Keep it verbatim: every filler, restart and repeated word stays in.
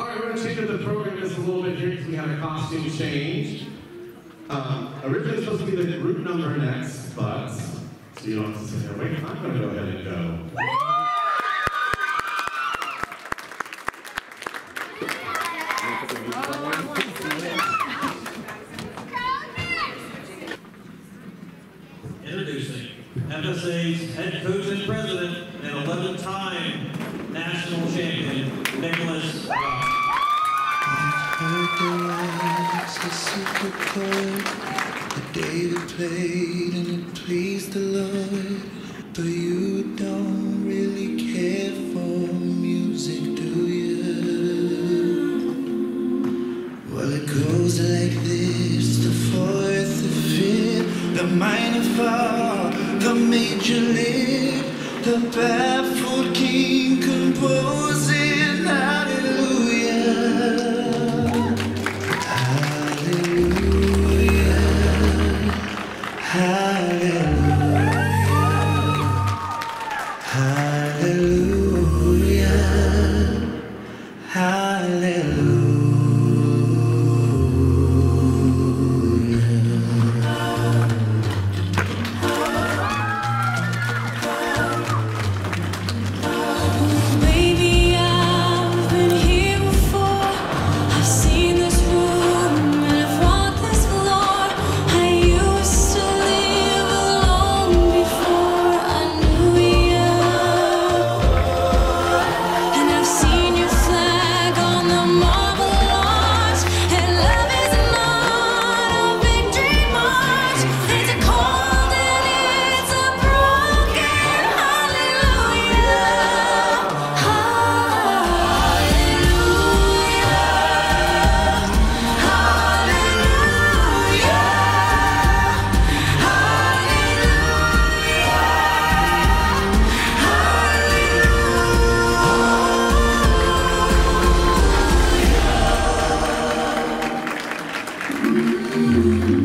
All right, we're going to change up the program just a little bit here because we had a costume change. Um, originally supposed to be the group number next, but so you don't have to sit there. Wait, I'm going to go ahead and go. Introducing F S A's head coach and president and eleven-time national champion, Nicholas Rock. A secret chord that David played and it pleased the Lord, but you don't really care for music, do you? Well, it goes like this: the fourth, the fifth, the minor fall, the major lift, the baffled king composing hallelujah. Hallelujah, hallelujah. Thank you.